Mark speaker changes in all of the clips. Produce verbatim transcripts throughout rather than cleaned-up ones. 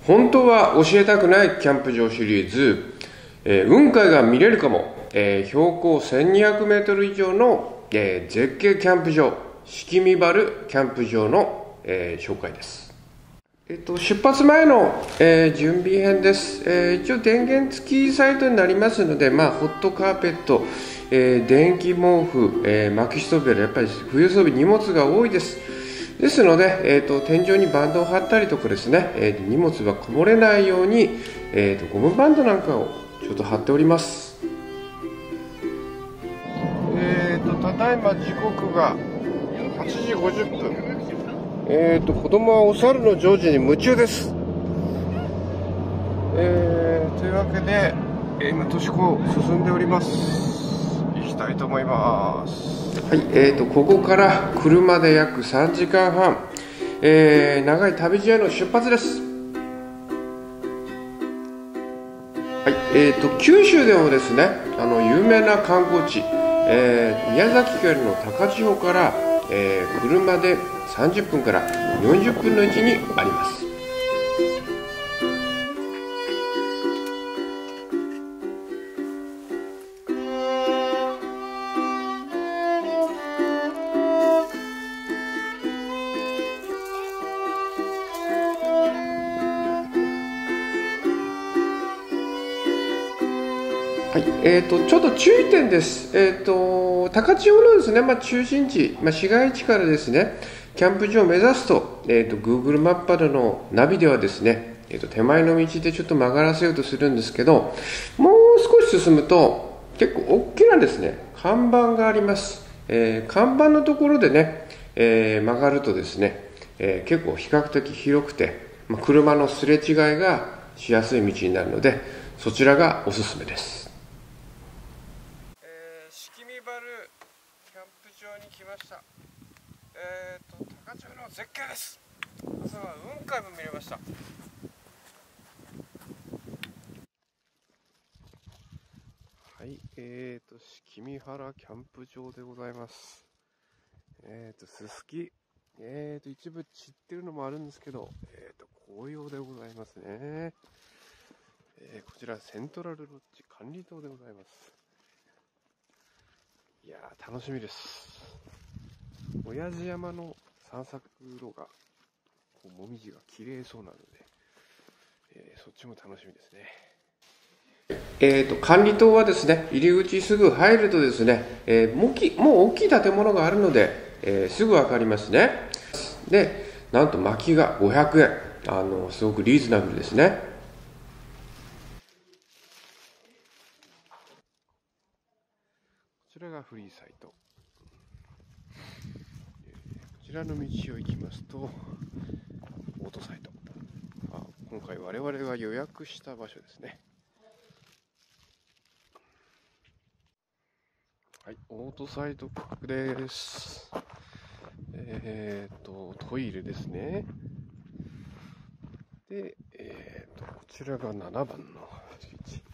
Speaker 1: 本当は教えたくないキャンプ場シリーズ、えー、雲海が見れるかも、えー、標高せんにひゃくメートル以上の、えー、絶景キャンプ場、敷見原キャンプ場の、えー、紹介です。えっと、出発前の、えー、準備編です。えー、一応電源付きサイトになりますので、まあ、ホットカーペット、えー、電気毛布、えー、薪ストーブよりやっぱり冬装備荷物が多いです。ですので、えーと、天井にバンドを張ったりとかですね、えー、荷物がこぼれないように、えーと、ゴムバンドなんかをちょっと貼っております。えーと、ただいま時刻がはちじごじゅっぷん。えーと、子供はお猿のジョージに夢中です。えー、というわけで、今、都市高進んでおります。行きたいと思います。はい、えーと、ここから車で約さんじかんはん、えー、長い旅路への出発です。はい、えーと、九州でもですね、あの、有名な観光地、えー、宮崎県の高千穂から、えー、車でさんじゅっぷんからよんじゅっぷんの位置にあります。はい、えーと、ちょっと注意点です。えーと、高千穂のですね、まあ、中心地、まあ、市街地からですね、キャンプ場を目指すと、えーと、Google マップなどのナビではですね、えーと、手前の道でちょっと曲がらせようとするんですけど、もう少し進むと、結構大きなですね、看板があります。えー、看板のところでね、えー、曲がるとですね、えー、結構比較的広くて、まあ、車のすれ違いがしやすい道になるので、そちらがおすすめです。敷見原キャンプ場に来ました。えーと、高千穂の絶景です。朝は雲海も見れました。はい、えーと、敷見原キャンプ場でございます。えーと、すすき、えーと、一部散ってるのもあるんですけど、えーと、紅葉でございますね。えー、こちらセントラルロッジ管理棟でございます。いやー、楽しみです。親父山の散策路が、こうもみじが綺麗そうなので、えー、そっちも楽しみですね。えーと、管理棟はですね、入り口すぐ入るとですね、えー、もうきもう大きい建物があるので、えー、すぐ分かりますね。で、なんと薪がごひゃくえん。あの、すごくリーズナブルですね。こちらがフリーサイト。こちらの道を行きますと、オートサイト。あ、今回我々が予約した場所ですね。はい、オートサイトです。えっと、トイレですね。で、えっと、こちらがななばんのスイッチ。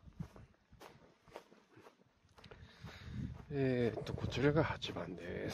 Speaker 1: えっと、こちらがはちばんです。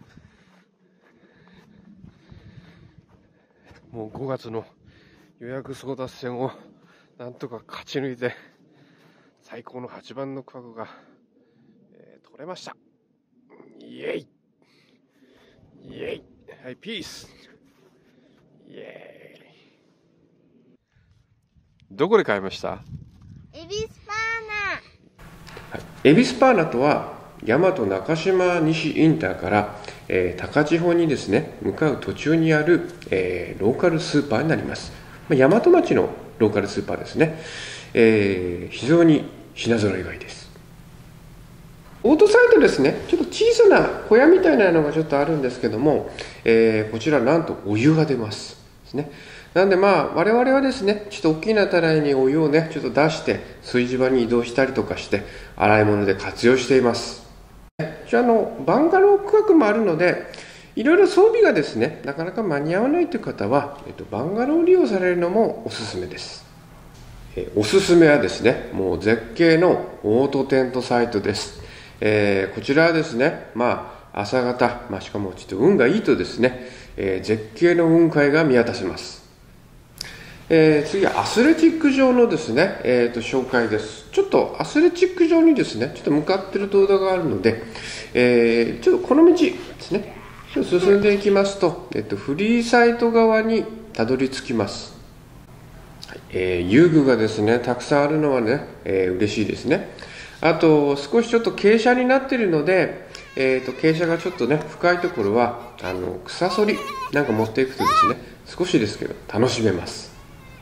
Speaker 1: もうごがつの予約争奪戦をなんとか勝ち抜いて、最高のはちばんの区画が、えー、取れました。イエイイエイはい、ピースイエーイ。どこで買いました？
Speaker 2: エビスパーナ。
Speaker 1: はい、エビスパーナとは、大和中島西インターから、えー、高千穂にですね、向かう途中にある、えー、ローカルスーパーになります。まあ、大和町のローカルスーパーですね。えー、非常に品揃えがいいです。オートサイトですね、ちょっと小さな小屋みたいなのがちょっとあるんですけども、えー、こちらなんとお湯が出ますですね。なんでまあ我々はですね、ちょっと大きなたらいにお湯をねちょっと出して炊事場に移動したりとかして洗い物で活用しています。じゃあのバンガロー区画もあるので、いろいろ装備がですねなかなか間に合わないという方は、えっと、バンガローを利用されるのもおすすめです。えおすすめはですね、もう絶景のオートテントサイトです。えー、こちらはですね、まあ、朝方、まあ、しかもちょっと運がいいとですね、えー、絶景の雲海が見渡せます。 えー、次はアスレチック場のですね、えー、と紹介です。ちょっとアスレチック場にですね、ちょっと向かっている動画があるので、えー、ちょっとこの道ですね、ちょっと進んでいきますと、えー、とフリーサイト側にたどり着きます。はい、えー、遊具がですね、たくさんあるのはね、えー、嬉しいですね。あと、少しちょっと傾斜になっているので、えー、と傾斜がちょっとね、深いところは、あの草そりなんか持っていくとですね、少しですけど楽しめます。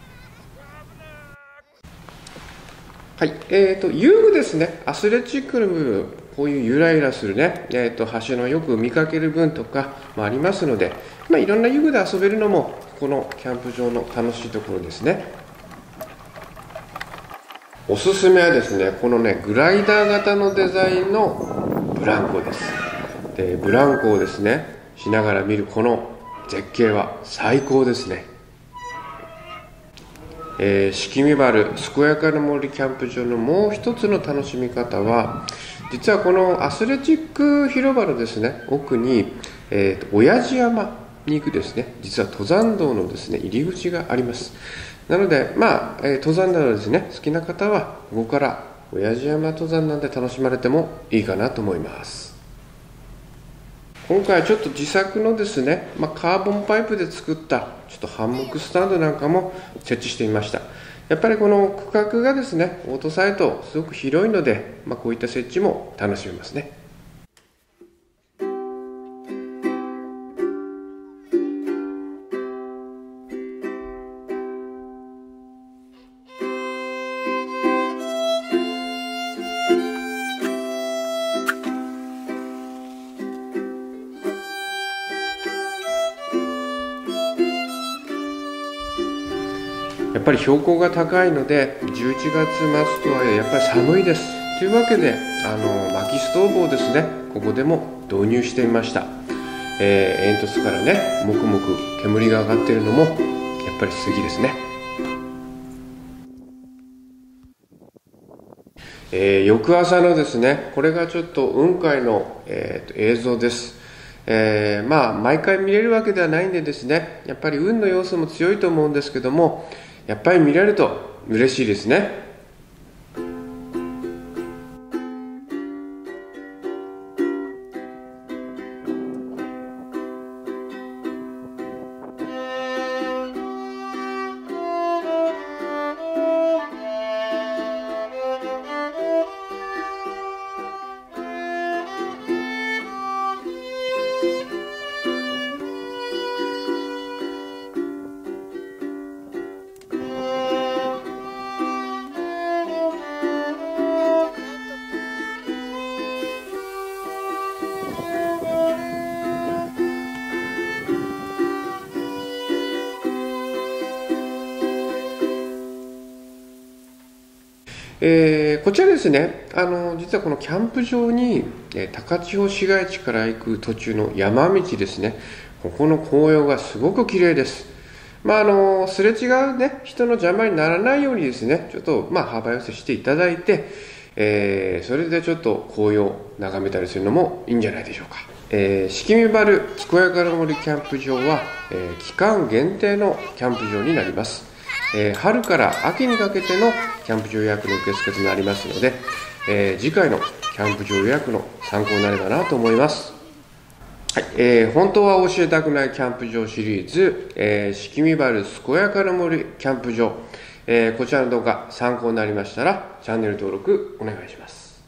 Speaker 1: はい、えーと、遊具ですね、アスレチックの部分、こういうゆらゆらするね、えーと、橋のよく見かける分とかもありますので、まあ、いろんな遊具で遊べるのも、このキャンプ場の楽しいところですね。おすすめはですね、このね、グライダー型のデザインのブランコです。で、ブランコをですね、しながら見るこの絶景は最高ですね。えー、敷見原健やかな森キャンプ場のもう一つの楽しみ方は、実はこのアスレチック広場のですね、奥に、えーと、親父山に行くですね、実は登山道のですね、入り口があります。なので、まあ、えー、登山などですね、好きな方はここから親父山登山なんで楽しまれてもいいかなと思います。今回はちょっと自作のですね、まあ、カーボンパイプで作ったちょっとハンモックスタンドなんかも設置してみました。やっぱりこの区画がですね、オートサイトすごく広いので、まあ、こういった設置も楽しめますね。やっぱり標高が高いのでじゅういちがつ末とはいえやっぱり寒いです。というわけであの薪ストーブをですね、ここでも導入してみました。えー、煙突からね、もくもく煙が上がっているのもやっぱり杉ですね。えー、翌朝のですね、これがちょっと雲海の、えー、と映像です。えー、まあ毎回見れるわけではないんでですね、やっぱり運の要素も強いと思うんですけども、やっぱり見れると嬉しいですね。えー、こちらですね、あの実はこのキャンプ場に、えー、高千穂市街地から行く途中の山道ですね、ここの紅葉がすごく綺麗です。まあ、あのすれ違う、ね、人の邪魔にならないようにですね、ちょっと、まあ、幅寄せしていただいて、えー、それでちょっと紅葉を眺めたりするのもいいんじゃないでしょうか。えー、敷見原健やかな森キャンプ場は、えー、期間限定のキャンプ場になります。えー、春から秋にかけてのキャンプ場予約の受付となりますので、えー、次回のキャンプ場予約の参考になればなと思います。はい、えー、本当は教えたくないキャンプ場シリーズ、えー、敷見原健やかな森キャンプ場、えー、こちらの動画参考になりましたらチャンネル登録お願いします。